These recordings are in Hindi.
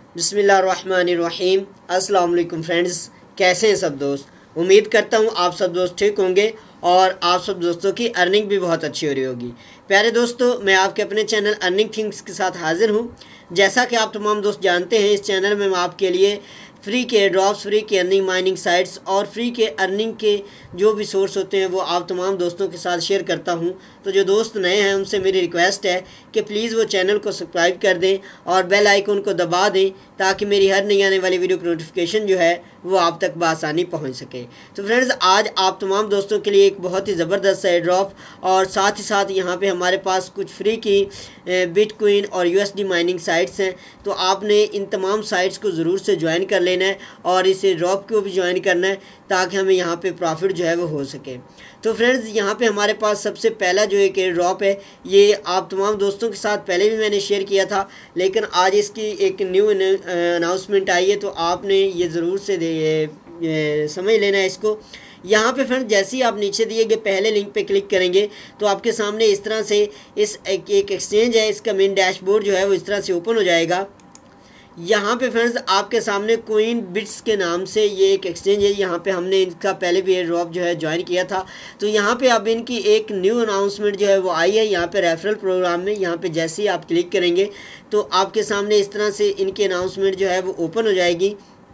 बिस्मिल्लाहिर्रहमानिर्रहीम। अस्सलाम वालेकुम फ्रेंड्स, कैसे हैं सब दोस्त। उम्मीद करता हूँ आप सब दोस्त ठीक होंगे और आप सब दोस्तों की अर्निंग भी बहुत अच्छी हो रही होगी। प्यारे दोस्तों, मैं आपके अपने चैनल अर्निंग थिंग्स के साथ हाजिर हूँ। जैसा कि आप तमाम दोस्त जानते हैं, इस चैनल में मैं आपके लिए फ्री के ड्रॉप्स, फ्री के अर्निंग माइनिंग साइट्स और फ्री के अर्निंग के जो भी सोर्स होते हैं वो आप तमाम दोस्तों के साथ शेयर करता हूं। तो जो दोस्त नए हैं उनसे मेरी रिक्वेस्ट है कि प्लीज़ वो चैनल को सब्सक्राइब कर दें और बेल आइकन को दबा दें ताकि मेरी हर नई आने वाली वीडियो की नोटिफिकेशन जो है वो आप तक बआसानी पहुंच सके। तो फ्रेंड्स, आज आप तमाम दोस्तों के लिए एक बहुत ही ज़बरदस्त एयर ड्रॉप और साथ ही साथ यहाँ पे हमारे पास कुछ फ्री की बिटकॉइन और यूएसडी माइनिंग साइट्स हैं। तो आपने इन तमाम साइट्स को ज़रूर से ज्वाइन कर लेना है और इस ड्रॉप को भी ज्वाइन करना है ताकि हमें यहाँ पे प्रॉफिट जो है वो हो सके। तो फ्रेंड्स, यहाँ पे हमारे पास सबसे पहला जो एक एयर ड्रॉप है, ये आप तमाम दोस्तों के साथ पहले भी मैंने शेयर किया था, लेकिन आज इसकी एक न्यू अनाउंसमेंट आई है तो आपने ये ज़रूर से समझ लेना है इसको। यहाँ पे फ्रेंड्स, जैसे ही आप नीचे दिए गए पहले लिंक पे क्लिक करेंगे तो आपके सामने इस तरह से इस एक एक्सचेंज है, इसका मेन डैशबोर्ड जो है वो इस तरह से ओपन हो जाएगा। यहाँ पे फ्रेंड्स आपके सामने कोइन बिट्स के नाम से ये एक एक्सचेंज है। यहाँ पे हमने इनका पहले भी एयर ड्रॉप जो है ज्वाइन किया था। तो यहाँ पे अब इनकी एक न्यू अनाउंसमेंट जो है वो आई है यहाँ पे रेफरल प्रोग्राम में। यहाँ पे जैसे ही आप क्लिक करेंगे तो आपके सामने इस तरह से इनकी अनाउंसमेंट जो है वो ओपन हो जाएगी।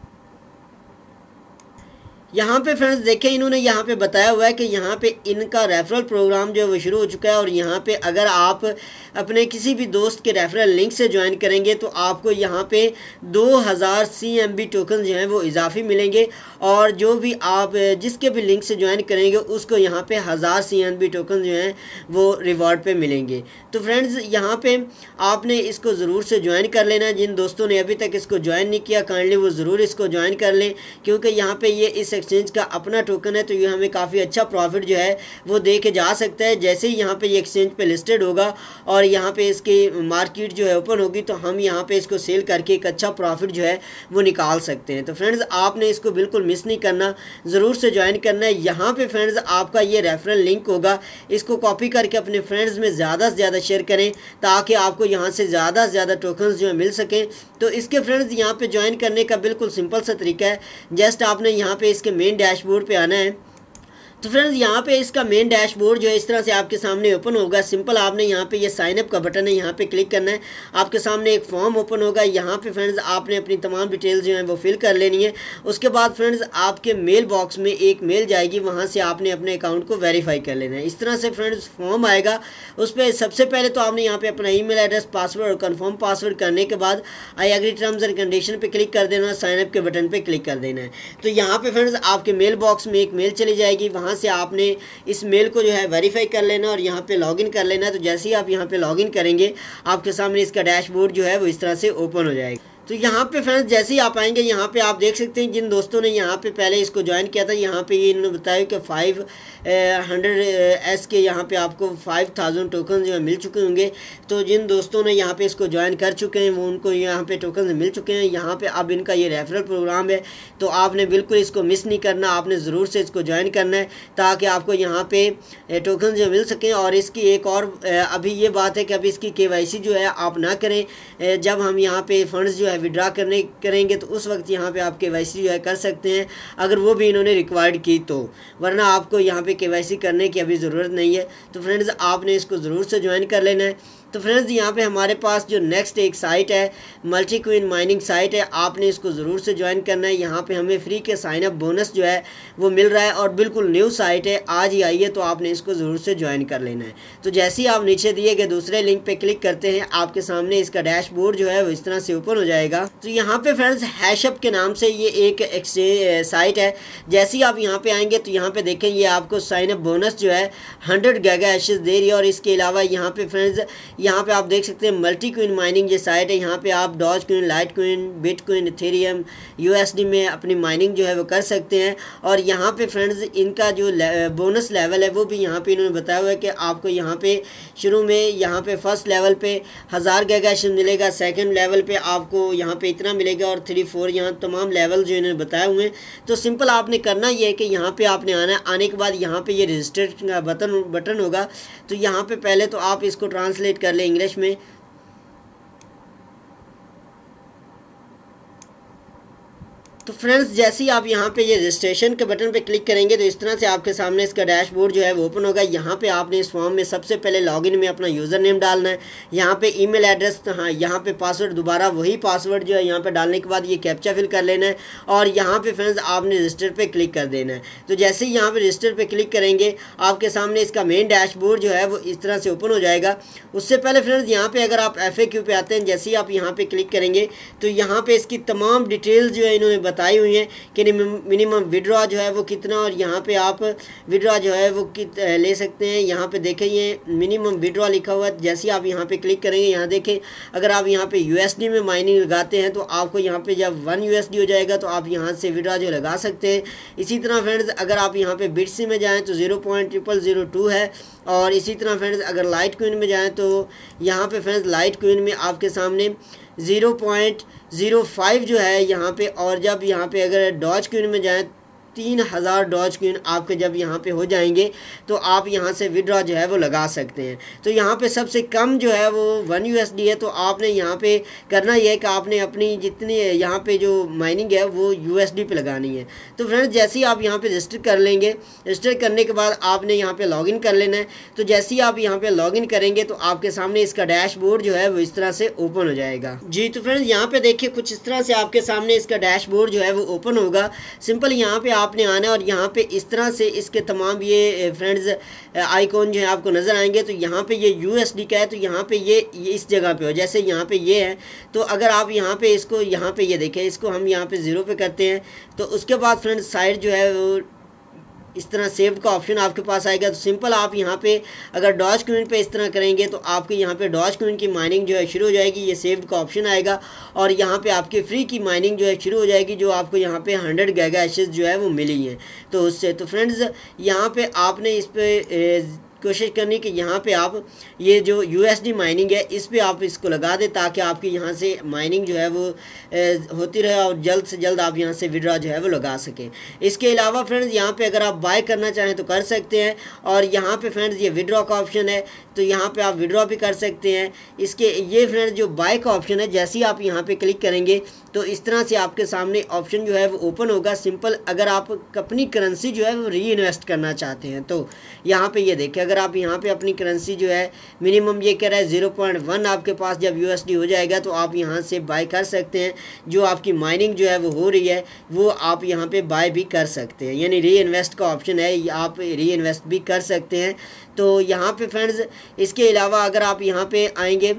यहाँ पे फ्रेंड्स देखें, इन्होंने यहाँ पे बताया हुआ है कि यहाँ पे इनका रेफरल प्रोग्राम जो है वो शुरू हो चुका है और यहाँ पे अगर आप अपने किसी भी दोस्त के रेफरल लिंक से ज्वाइन करेंगे तो आपको यहाँ पे 2000 CMB टोकन जो हैं वो इजाफी मिलेंगे और जो भी आप जिसके भी लिंक से ज्वाइन करेंगे उसको यहाँ पे 1000 CMB टोकन जो हैं वो रिवॉर्ड पे मिलेंगे। तो फ्रेंड्स, यहाँ पे आपने इसको ज़रूर से ज्वाइन कर लेना है। जिन दोस्तों ने अभी तक इसको ज्वाइन नहीं किया, काइंडली वो ज़रूर इसको ज्वाइन कर लें, क्योंकि यहाँ पे ये इस एक्सचेंज का अपना टोकन है तो ये हमें काफ़ी अच्छा प्रॉफिट जो है वो दे के जा सकता है। जैसे ही यहाँ पे ये एक्सचेंज पे लिस्टेड होगा और यहाँ पे इसकी मार्केट जो है ओपन होगी तो हम यहाँ पे इसको सेल करके एक अच्छा प्रॉफिट जो है वो निकाल सकते हैं। तो फ्रेंड्स, आपने इसको बिल्कुल मिस नहीं करना, ज़रूर से ज्वाइन करना है। यहाँ पे फ्रेंड्स आपका ये रेफरल लिंक होगा, इसको कॉपी करके अपने फ्रेंड्स में ज़्यादा से ज़्यादा शेयर करें ताकि आपको यहाँ से ज़्यादा टोकन्स जो है मिल सकें। तो इसके फ्रेंड्स यहाँ पे ज्वाइन करने का बिल्कुल सिंपल सा तरीका है। जस्ट आपने यहाँ पे इसके मेन डैशबोर्ड पे आना है। तो फ्रेंड्स, यहाँ पे इसका मेन डैशबोर्ड जो है इस तरह से आपके सामने ओपन होगा। सिंपल आपने यहाँ पे ये साइन अप का बटन है, यहाँ पे क्लिक करना है। आपके सामने एक फॉर्म ओपन होगा। यहाँ पे फ्रेंड्स आपने अपनी तमाम डिटेल्स जो हैं वो फिल कर लेनी है। उसके बाद फ्रेंड्स आपके मेल बॉक्स में एक मेल जाएगी, वहाँ से आपने अपने अकाउंट को वेरीफाई कर लेना है। इस तरह से फ्रेंड्स फॉर्म आएगा। उस पर सबसे पहले तो आपने यहाँ पे अपना ईमेल एड्रेस, पासवर्ड और कन्फर्म पासवर्ड करने के बाद I agree terms and condition पे क्लिक कर देना, साइन अप के बटन पे क्लिक कर देना है। तो यहाँ पे फ्रेंड्स आपके मेल बॉक्स में एक मेल चली जाएगी, वहाँ से आपने इस मेल को जो है वेरीफाई कर लेना और यहाँ पे लॉगिन कर लेना। तो जैसे ही आप यहाँ पे लॉगिन करेंगे आपके सामने इसका डैशबोर्ड जो है वो इस तरह से ओपन हो जाएगा। तो यहाँ पे फ्रेंड्स जैसे ही आप आएंगे यहाँ पे आप देख सकते हैं जिन दोस्तों ने यहाँ पे पहले इसको ज्वाइन किया था, यहाँ पे ये इन्होंने बताया कि 500S के यहाँ पे आपको 5000 टोकन जो है मिल चुके होंगे। तो जिन दोस्तों ने यहाँ पे इसको ज्वाइन कर चुके हैं वो उनको यहाँ पे टोकन मिल चुके हैं। यहाँ पे अब इनका ये रेफरल प्रोग्राम है तो आपने बिल्कुल इसको मिस नहीं करना, आपने ज़रूर से इसको ज्वाइन करना है ताकि आपको यहाँ पे टोकन जो मिल सकें। और इसकी एक और अभी ये बात है कि अभी इसकी KYC जो है आप ना करें। जब हम यहाँ पे फंड्स जो है विड्रा करेंगे तो उस वक्त यहाँ पे आप KYC जो है कर सकते हैं, अगर वो भी इन्होंने रिक्वायर्ड की तो, वरना आपको यहाँ पे KYC करने की अभी ज़रूरत नहीं है। तो फ्रेंड्स आपने इसको ज़रूर से ज्वाइन कर लेना है। तो फ्रेंड्स यहाँ पे हमारे पास जो नेक्स्ट एक साइट है, मल्टी क्विन माइनिंग साइट है, आपने इसको ज़रूर से ज्वाइन करना है। यहाँ पे हमें फ्री के साइन अप बोनस जो है वो मिल रहा है और बिल्कुल न्यू साइट है, आज ही आई है, तो आपने इसको ज़रूर से ज्वाइन कर लेना है। तो जैसे ही आप नीचे दिए गए दूसरे लिंक पे क्लिक करते हैं आपके सामने इसका डैशबोर्ड जो है वो इस तरह से ओपन हो जाएगा। तो यहाँ पे फ्रेंड्स हैशअप के नाम से ये एक एक्सचेंज साइट है। जैसे ही आप यहाँ पे आएंगे तो यहाँ पे देखें ये आपको साइन अप बोनस जो है 100 गीगा हैशेस दे रही है। और इसके अलावा यहाँ पे फ्रेंड्स यहाँ पे आप देख सकते हैं मल्टी क्विन माइनिंग ये साइट है। यहाँ पे आप Dogecoin, Litecoin, Bitcoin, Ethereum, USD में अपनी माइनिंग जो है वो कर सकते हैं। और यहाँ पे फ्रेंड्स इनका जो बोनस लेवल है वो भी यहाँ पे इन्होंने बताया हुआ है कि आपको यहाँ पे शुरू में यहाँ पे फर्स्ट लेवल पे 1000 गीगा मिलेगा, सेकंड लेवल पे आपको यहाँ पे इतना मिलेगा और 3, 4 यहाँ तमाम लेवल जो इन्होंने बताए हुए हैं। तो सिंपल आपने करना ये है कि यहाँ पे आपने आना है, आने के बाद यहाँ पे ये रजिस्टर्ड का बटन होगा। तो यहाँ पे पहले तो आप इसको ट्रांसलेट कर लें इंग्लिश में। तो फ्रेंड्स जैसे ही आप यहाँ पे ये रजिस्ट्रेशन के बटन पे क्लिक करेंगे तो इस तरह से आपके सामने इसका डैशबोर्ड जो है वो ओपन होगा। यहाँ पे आपने इस फॉर्म में सबसे पहले लॉगिन में अपना यूज़र नेम डालना है, यहाँ पे ईमेल एड्रेस, हाँ यहाँ पे पासवर्ड, दोबारा वही पासवर्ड जो है यहाँ पे डालने के बाद ये कैप्चा फिल कर लेना है और यहाँ पे फ्रेंड्स आपने रजिस्टर पे क्लिक कर देना है। तो जैसे ही यहाँ पे रजिस्टर पे क्लिक करेंगे आपके सामने इसका मेन डैशबोर्ड जो है वो इस तरह से ओपन हो जाएगा। उससे पहले फ्रेंड्स यहाँ पे अगर आप FAQ पे आते हैं, जैसे ही आप यहाँ पे क्लिक करेंगे तो यहाँ पे इसकी तमाम डिटेल्स जो है इन्होंने बताई हुई हैं कि मिनिमम विड्रॉ जो है वो कितना, और यहाँ पे आप विड्रॉ जो है वो ले सकते हैं। यहाँ पे देखें ये मिनिमम विड्रॉ लिखा हुआ है। जैसे आप यहाँ पे क्लिक करेंगे, यहाँ देखें अगर आप यहाँ पे USD में माइनिंग लगाते हैं तो आपको यहाँ पे जब 1 USD हो जाएगा तो आप यहाँ से विड्रॉ जो लगा सकते हैं। इसी तरह फ्रेंड्स अगर आप यहाँ पे बिट्सी में जाएँ तो 0.0002 है, और इसी तरह फ्रेंड्स अगर लाइट क्विन में जाएँ तो यहाँ पे फ्रेंड्स लाइट क्विन में आपके सामने 0.05 जो है यहाँ पे, और जब यहाँ पे अगर डॉज क्विन में जाएँ 3000 डॉज क्विन आपके जब यहाँ पे हो जाएंगे तो आप यहाँ से विड्रॉ जो है वो लगा सकते हैं। तो यहाँ पे सबसे कम जो है वो 1 USD है। तो आपने यहाँ पे करना ये है कि आपने अपनी जितनी यहाँ पे जो माइनिंग है वो USD पे लगानी है। तो फ्रेंड्स जैसे ही आप यहाँ पे रजिस्टर कर लेंगे, रजिस्टर करने के बाद आपने यहाँ पे लॉगिन कर लेना है। तो जैसे ही आप यहाँ पे लॉगिन करेंगे तो आपके सामने इसका डैशबोर्ड जो है वो इस तरह से ओपन हो जाएगा। जी तो फ्रेंड्स यहाँ पे देखिए कुछ इस तरह से आपके सामने इसका डैशबोर्ड जो है वो ओपन होगा। सिंपल यहाँ पे आपने आना है और यहाँ पे इस तरह से इसके तमाम ये फ्रेंड्स आइकॉन जो है आपको नज़र आएंगे। तो यहाँ पे ये USD का है, तो यहाँ पे ये इस जगह पे हो, जैसे यहाँ पे ये है। तो अगर आप यहाँ पे इसको यहाँ पे ये देखें, इसको हम यहाँ पे 0 पे करते हैं तो उसके बाद फ्रेंड्स साइड जो है वो इस तरह सेव का ऑप्शन आपके पास आएगा। तो सिंपल आप यहाँ पे अगर डॉज क्विन पे इस तरह करेंगे तो आपके यहाँ पे डॉज क्विन की माइनिंग जो है शुरू हो जाएगी। ये सेव का ऑप्शन आएगा और यहाँ पे आपकी फ्री की माइनिंग जो है शुरू हो जाएगी, जो आपको यहाँ पे 100 गीगा हैशेस जो है वो मिली हैं। तो उससे तो फ्रेंड्स यहाँ पे आपने इस पर कोशिश करनी कि यहाँ पे आप ये जो USD माइनिंग है इस पे आप इसको लगा दें ताकि आपकी यहाँ से माइनिंग जो है वो होती रहे और जल्द से जल्द आप यहाँ से विड्रॉ जो है वो लगा सकें। इसके अलावा फ्रेंड्स यहाँ पे अगर आप बाय करना चाहें तो कर सकते हैं, और यहाँ पे फ्रेंड्स ये विड्रॉ का ऑप्शन है तो यहाँ पे आप विड्रॉ भी कर सकते हैं। इसके ये फ्रेंड्स जो बाय का ऑप्शन है, जैसे ही आप यहाँ पे क्लिक करेंगे तो इस तरह से आपके सामने ऑप्शन जो है वो ओपन होगा। सिंपल अगर आप अपनी करेंसी जो है वो री इन्वेस्ट करना चाहते हैं तो यहाँ पे ये देखें, अगर आप यहाँ पे अपनी करेंसी जो है मिनिमम ये कह रहा है 0.1 आपके पास जब USD हो जाएगा तो आप यहाँ से बाय कर सकते हैं। जो आपकी माइनिंग जो है वो हो रही है वो आप यहाँ पे बाय भी कर सकते हैं, यानी री इन्वेस्ट का ऑप्शन है, आप री इन्वेस्ट भी कर सकते हैं। तो यहाँ पे फ्रेंड्स इसके अलावा अगर आप यहाँ पे आएंगे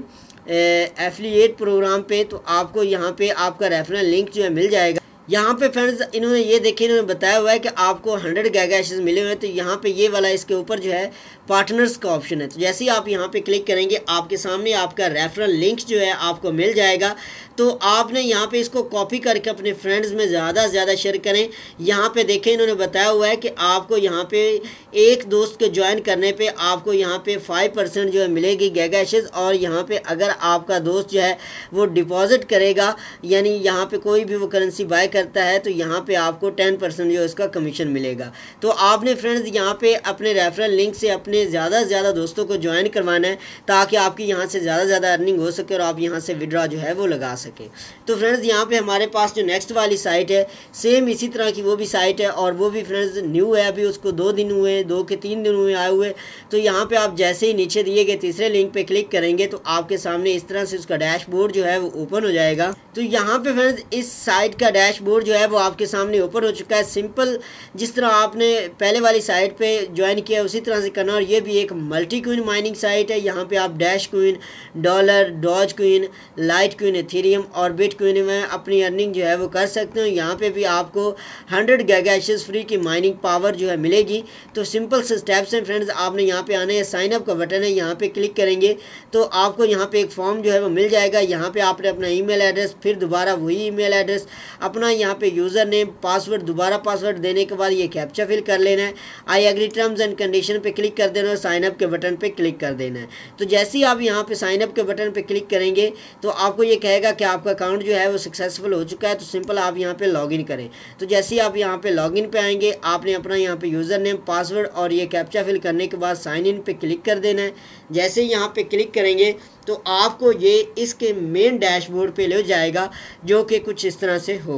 एफिलिएट प्रोग्राम पे तो आपको यहाँ पे आपका रेफरल लिंक जो है मिल जाएगा। यहाँ पे फ्रेंड्स इन्होंने ये देखे, इन्होंने बताया हुआ है कि आपको 100 गीगा हैशेस मिले हुए हैं। तो यहाँ पे ये वाला इसके ऊपर जो है पार्टनर्स का ऑप्शन है। तो जैसे ही आप यहाँ पे क्लिक करेंगे आपके सामने आपका रेफरल लिंक जो है आपको मिल जाएगा। तो आपने यहाँ पे इसको कॉपी करके अपने फ्रेंड्स में ज़्यादा से ज़्यादा शेयर करें। यहाँ पे देखें इन्होंने बताया हुआ है कि आपको यहाँ पे एक दोस्त के ज्वाइन करने पे आपको यहाँ पे 5% जो है मिलेगी गीगा हैशेस, और यहाँ पे अगर आपका दोस्त जो है वो डिपॉजिट करेगा, यानी यहाँ पे कोई भी वो करेंसी बाय करता है तो यहाँ पे आपको 10% जो इसका कमीशन मिलेगा। तो आपने फ्रेंड्स यहाँ पे अपने रेफरल लिंक से अपने ज़्यादा से ज़्यादा दोस्तों को ज्वाइन करवाना है ताकि आपकी यहाँ से ज़्यादा से ज़्यादा अर्निंग हो सके और आप यहाँ से विड्रॉ जो है वो लगा सके। तो फ्रेंड्स यहाँ पे हमारे पास जो नेक्स्ट वाली साइट है सेम इसी तरह की वो भी साइट है, और वो भी फ्रेंड्स न्यू है, अभी उसको 2 दिन हुए, 2 के 3 दिन हुए आए हुए। तो यहाँ पे आप जैसे ही नीचे दिए गए तीसरे लिंक पे क्लिक करेंगे तो आपके सामने इस तरह से उसका डैशबोर्ड जो है वो ओपन हो जाएगा। तो यहाँ पे फ्रेंड्स इस साइट का डैशबोर्ड जो है वो आपके सामने ओपन हो चुका है। सिंपल जिस तरह आपने पहले वाली साइट पे ज्वाइन किया उसी तरह से करना, और ये भी एक मल्टी क्विन माइनिंग साइट है। यहाँ पे आप Dashcoin, dollar, Dogecoin, Litecoin, Ethereum और बिट क्विन में अपनी अर्निंग जो है वो कर सकते हो। यहाँ पे भी आपको 100 गीगा हैशेस फ्री की माइनिंग पावर जो है मिलेगी। तो सिंपल से स्टेप्स हैं फ्रेंड्स, आपने यहाँ पे आना है, साइन अप का बटन है, यहाँ पे क्लिक करेंगे तो आपको यहाँ पे एक फॉर्म जो है वो मिल जाएगा। यहाँ पे आपने अपना ईमेल एड्रेस, फिर दोबारा वही ईमेल एड्रेस, अपना यहाँ पे यूज़र नेम, पासवर्ड, दोबारा पासवर्ड देने के बाद ये कैप्चा फिल कर लेना है। I agree terms and condition पे क्लिक कर देना और साइन अप के बटन पे क्लिक कर देना है। तो जैसे ही आप यहाँ पे साइन अप के बटन पे क्लिक करेंगे तो आपको ये कहेगा कि आपका अकाउंट जो है वो सक्सेसफुल हो चुका है। तो सिंपल आप यहाँ पे लॉगिन करें। तो जैसे ही आप यहाँ पे लॉगिन पे आएंगे आपने अपना यहाँ पे यूज़र नेम, पासवर्ड और ये कैप्चा फिल करने के बाद साइन इन पे क्लिक कर देना है। जैसे ही यहाँ पे क्लिक करेंगे तो आपको ये इसके मेन डैशबोर्ड पे ले जाएगा जो कि कुछ इस तरह से होगा।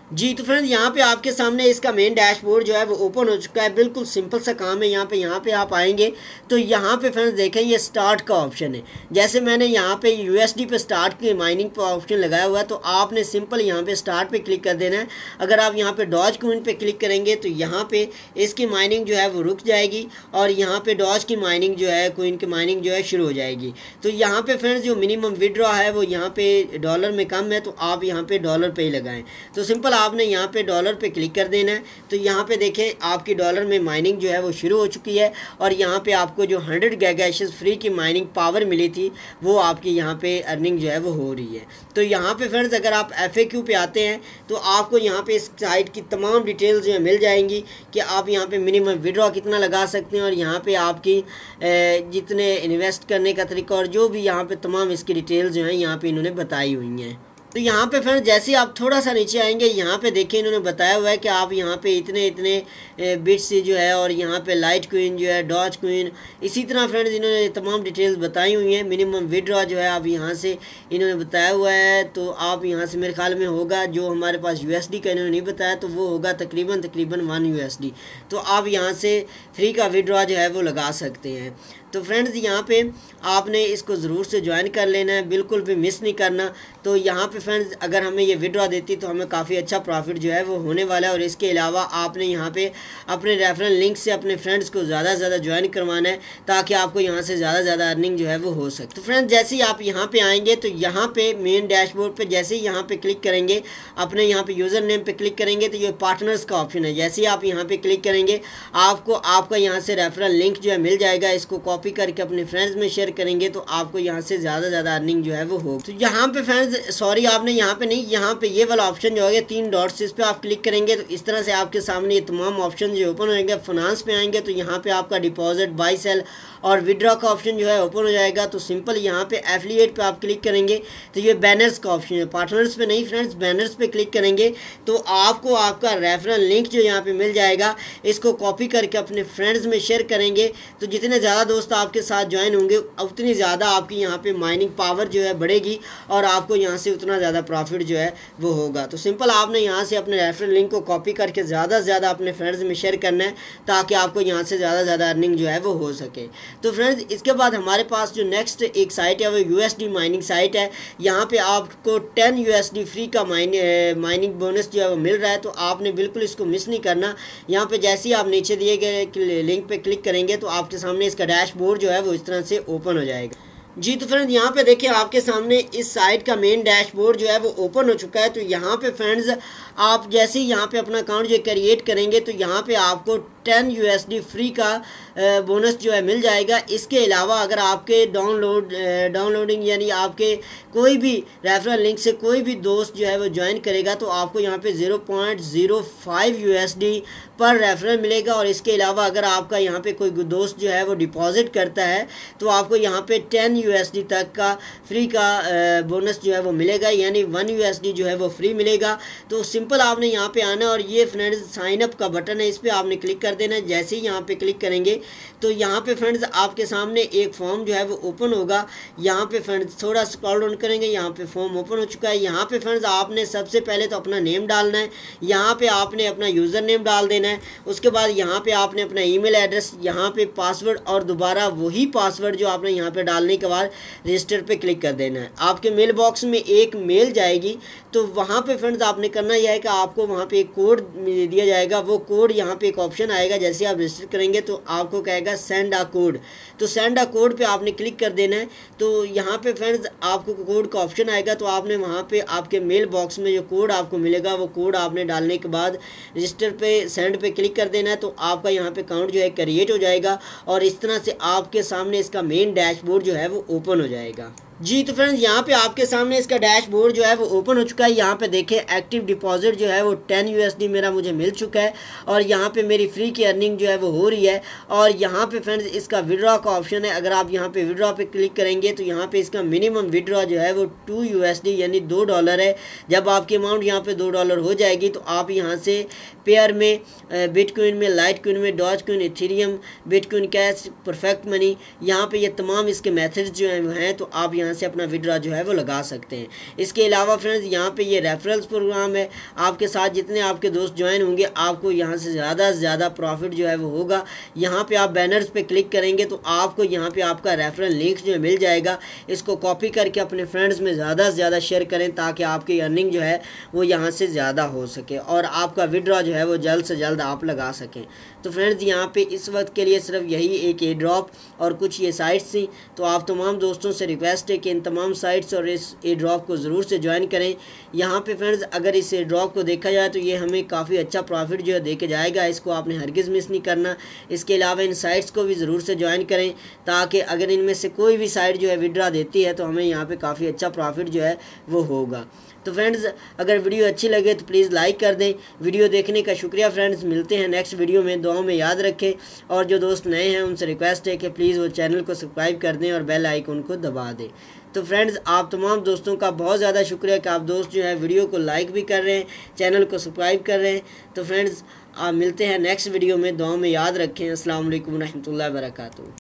जी तो फ्रेंड्स यहाँ पे आपके सामने इसका मेन डैशबोर्ड जो है वो ओपन हो चुका है। बिल्कुल सिंपल सा काम है। यहाँ पे आप आएंगे तो यहाँ पे फ्रेंड्स देखें ये स्टार्ट का ऑप्शन है। जैसे मैंने यहाँ पे यूएसडी पे स्टार्ट की माइनिंग का ऑप्शन लगाया हुआ है तो आपने सिंपल यहाँ पे स्टार्ट पे क्लिक कर देना है। अगर आप यहाँ पे डॉज कॉइन पे क्लिक करेंगे तो यहाँ पे इसकी माइनिंग जो है वो रुक जाएगी और यहाँ पे डॉज की माइनिंग जो है कॉइन की माइनिंग जो है शुरू हो जाएगी। तो यहाँ पे फ्रेंड्स जो मिनिमम विड्रॉ है वो यहाँ पे डॉलर में कम है तो आप यहाँ पे डॉलर पे ही लगाएं। तो सिंपल आपने यहाँ पे डॉलर पे क्लिक कर देना है। तो यहाँ पे देखें आपकी डॉलर में माइनिंग जो है वो शुरू हो चुकी है और यहाँ पे आपको जो 100 गैगाहैशेस फ्री की माइनिंग पावर मिली थी वो आपकी यहाँ पे अर्निंग जो है वो हो रही है। तो यहाँ पे फ्रेंड्स अगर आप FAQ पे आते हैं तो आपको यहाँ पे इस साइट की तमाम डिटेल्स जो है मिल जाएंगी कि आप यहाँ पे मिनिमम विड्रॉ कितना लगा सकते हैं और यहाँ पे आपकी जितने इन्वेस्ट करने का तरीका और जो भी यहाँ पे तमाम इसकी डिटेल्स जो हैं यहाँ पे इन्होंने बताई हुई हैं। तो यहाँ पे फ्रेंड्स जैसे ही आप थोड़ा सा नीचे आएंगे यहाँ पे देखिए इन्होंने बताया हुआ है कि आप यहाँ पे इतने इतने बिट्स जो है और यहाँ पे लाइट क्वीन जो है डॉज क्वीन इसी तरह फ्रेंड्स इन्होंने तमाम डिटेल्स बताई हुई हैं। मिनिमम विड्रॉ जो है आप यहाँ से इन्होंने बताया हुआ है तो आप यहाँ से मेरे ख्याल में होगा जो हमारे पास USD का इन्होंने नहीं बताया तो वो होगा तकरीबन 1 USD। तो आप यहाँ से फ्री का विड्रॉ जो है वो लगा सकते हैं। तो फ्रेंड्स यहाँ पे आपने इसको ज़रूर से ज्वाइन कर लेना है, बिल्कुल भी मिस नहीं करना। तो यहाँ पे फ्रेंड्स अगर हमें ये विड्रॉ देती तो हमें काफ़ी अच्छा प्रॉफिट जो है वो होने वाला है। और इसके अलावा आपने यहाँ पे अपने रेफरल लिंक से अपने फ्रेंड्स को ज़्यादा से ज़्यादा ज्वाइन करवाना है ताकि आपको यहाँ से ज़्यादा अर्निंग जो है वो हो सके। तो फ्रेंड्स जैसे ही आप यहाँ पे आएंगे तो यहाँ पे मेन डैशबोर्ड पे जैसे ही यहाँ पे क्लिक करेंगे अपने यहाँ पे यूज़र नेम पे क्लिक करेंगे तो ये पार्टनर्स का ऑप्शन है। जैसे ही आप यहाँ पे क्लिक करेंगे आपको आपका यहाँ से रेफरल लिंक जो है मिल जाएगा। इसको कॉपी करके अपने फ्रेंड्स में शेयर करेंगे तो आपको यहाँ से ज़्यादा अर्निंग जो है वो हो। तो यहाँ पे फ्रेंड्स सॉरी आपने यहाँ पे नहीं, यहाँ पे ये वाला ऑप्शन जो है 3 डॉट्स इस पे आप क्लिक करेंगे तो इस तरह से आपके सामने ये तमाम ऑप्शन जो ओपन होंगे। फाइनेंस पे आएंगे तो यहाँ पे आपका डिपॉजिट बाई सेल और विड्रॉ का ऑप्शन जो है ओपन हो जाएगा। तो सिंपल यहाँ पे एफिलिएट पे आप क्लिक करेंगे तो ये बैनर्स का ऑप्शन है, पार्टनर्स पे नहीं फ्रेंड्स बैनर्स पे क्लिक करेंगे तो आपको आपका रेफरल लिंक जो यहाँ पे मिल जाएगा। इसको कॉपी करके अपने फ्रेंड्स में शेयर करेंगे तो जितने ज़्यादा दोस्त आपके साथ ज्वाइन होंगे उतनी ज़्यादा आपकी यहाँ पे माइनिंग पावर जो है बढ़ेगी और आपको यहाँ से उतना ज़्यादा प्रॉफिट जो है वो होगा। तो सिंपल आपने यहाँ से अपने रेफरल लिंक को कॉपी करके ज़्यादा से ज़्यादा अपने फ्रेंड्स में शेयर करना है ताकि आपको यहाँ से ज़्यादा अर्निंग जो है वो हो सके। तो फ्रेंड्स इसके बाद हमारे पास जो नेक्स्ट एक साइट है वो USD माइनिंग साइट है। यहाँ पे आपको 10 USD फ्री का माइनिंग बोनस जो है वो मिल रहा है। तो आपने बिल्कुल इसको मिस नहीं करना। यहाँ पे जैसे ही आप नीचे दिए गए लिंक पे क्लिक करेंगे तो आपके सामने इसका डैशबोर्ड जो है वो इस तरह से ओपन हो जाएगा। जी तो फ्रेंड्स यहाँ पे देखिए आपके सामने इस साइट का मेन डैशबोर्ड जो है वो ओपन हो चुका है। तो यहाँ पे फ्रेंड्स आप जैसे ही यहाँ पे अपना अकाउंट जो क्रिएट करेंगे तो यहाँ पे आपको 10 USD फ्री का बोनस जो है मिल जाएगा। इसके अलावा अगर आपके डाउनलोडिंग यानी आपके कोई भी रेफरल लिंक से कोई भी दोस्त जो है वो ज्वाइन करेगा तो आपको यहाँ पे 0.05 USD पर रेफरल मिलेगा। और इसके अलावा अगर आपका यहाँ पे कोई दोस्त जो है वो डिपॉजिट करता है तो आपको यहाँ पे 10 USD तक का फ्री का बोनस जो है वो मिलेगा, यानी 1 USD जो है वो फ्री मिलेगा। तो सिंपल आपने यहाँ पे आना और ये फ्रेंड्स साइन अप का बटन है, इस पर आपने क्लिक कर देना। जैसे ही यहाँ पे क्लिक करेंगे तो यहाँ पे फ्रेंड्स आपके सामने एक फॉर्म जो है वो ओपन होगा। यहाँ पे फ्रेंड्स थोड़ा स्क्रॉल डाउन करेंगे, यहाँ पे फॉर्म ओपन हो चुका है। यहाँ पे फ्रेंड्स आपने सबसे पहले तो अपना नेम डालना है, यहाँ पे आपने अपना यूज़र नेम डाल देना है। उसके बाद यहाँ पे आपने अपना ईमेल एड्रेस, यहाँ पे पासवर्ड और दोबारा वही पासवर्ड जो आपने यहाँ पे डालने के बाद रजिस्टर पे क्लिक कर देना है। आपके मेल बॉक्स में एक मेल जाएगी तो वहाँ पे फ्रेंड्स आपने करना यह है कि आपको वहाँ पे एक कोड दिया जाएगा। वो कोड यहाँ पे एक ऑप्शन आएगा, जैसे आप रजिस्टर करेंगे तो आपको कहेगा सेंड अ कोड। तो सेंड अ कोड पे आपने क्लिक कर देना है। तो यहाँ पे फ्रेंड्स आपको कोड का ऑप्शन आएगा तो आपने वहाँ पे आपके मेल बॉक्स में जो कोड आपको मिलेगा वो कोड आपने डालने के बाद रजिस्टर पे सेंड पे क्लिक कर देना है। तो आपका यहाँ पे अकाउंट जो है क्रिएट हो जाएगा और इस तरह से आपके सामने इसका मेन डैशबोर्ड जो है वो ओपन हो जाएगा। जी तो फ्रेंड्स यहाँ पे आपके सामने इसका डैशबोर्ड जो है वो ओपन हो चुका है। यहाँ पे देखें एक्टिव डिपॉजिट जो है वो 10 USD मेरा मुझे मिल चुका है और यहाँ पे मेरी फ्री की अर्निंग जो है वो हो रही है। और यहाँ पे फ्रेंड्स इसका विड्रॉ का ऑप्शन है। अगर आप यहाँ पे विड्रॉ पे क्लिक करेंगे तो यहाँ पे इसका मिनिमम विड्रॉ जो है वो 2 USD यानी $2 है। जब आपकी अमाउंट यहाँ पे $2 हो जाएगी तो आप यहाँ से पेयर में बिटकॉइन में, लाइट कॉइन में, Dogecoin, Ethereum, Bitcoin cash, Perfect Money, यहाँ पे ये तमाम इसके मेथड्स जो हैं तो आप यहाँ तरह से अपना विड्रॉ जो है वो लगा सकते हैं। इसके अलावा फ्रेंड्स यहाँ पे ये रेफरल्स प्रोग्राम है, आपके साथ जितने आपके दोस्त ज्वाइन होंगे आपको यहाँ से ज़्यादा प्रॉफिट जो है वो होगा। यहाँ पे आप बैनर्स पे क्लिक करेंगे तो आपको यहाँ पे आपका रेफरल लिंक जो है मिल जाएगा। इसको कॉपी करके अपने फ्रेंड्स में ज़्यादा से ज़्यादा शेयर करें ताकि आपकी अर्निंग जो है वो यहाँ से ज़्यादा हो सके और आपका विड्रॉ जो है वो जल्द से जल्द आप लगा सकें। तो फ्रेंड्स यहाँ पे इस वक्त के लिए सिर्फ यही एक एयर ड्रॉप और कुछ ये साइट्स थी। तो आप तमाम दोस्तों से रिक्वेस्ट है कि इन तमाम साइट्स और इस एयर ड्रॉप को ज़रूर से ज्वाइन करें। यहाँ पे फ्रेंड्स अगर इस एयर ड्रॉप को देखा जाए तो ये हमें काफ़ी अच्छा प्रॉफिट जो है दे के जाएगा, इसको आपने हरगिज़ मिस नहीं करना। इसके अलावा इन साइट्स को भी ज़रूर से ज्वाइन करें ताकि अगर इनमें से कोई भी साइट जो है विड्रॉ देती है तो हमें यहाँ पे काफ़ी अच्छा प्रॉफिट जो है वो होगा। तो फ्रेंड्स अगर वीडियो अच्छी लगे तो प्लीज़ लाइक कर दें। वीडियो देखने का शुक्रिया फ्रेंड्स, मिलते हैं नेक्स्ट वीडियो में, दुआओं में याद रखें। और जो दोस्त नए हैं उनसे रिक्वेस्ट है कि प्लीज़ वो चैनल को सब्सक्राइब कर दें और बेल आइकन को दबा दें। तो फ्रेंड्स आप तमाम दोस्तों का बहुत ज़्यादा शुक्रिया कि आप दोस्त जो है वीडियो को लाइक भी कर रहे हैं, चैनल को सब्सक्राइब कर रहे हैं। तो फ्रेंड्स आप मिलते हैं नेक्स्ट वीडियो में, दुआओं में याद रखें। अस्सलाम वालेकुम रहमतुल्लाहि व बरकातहू।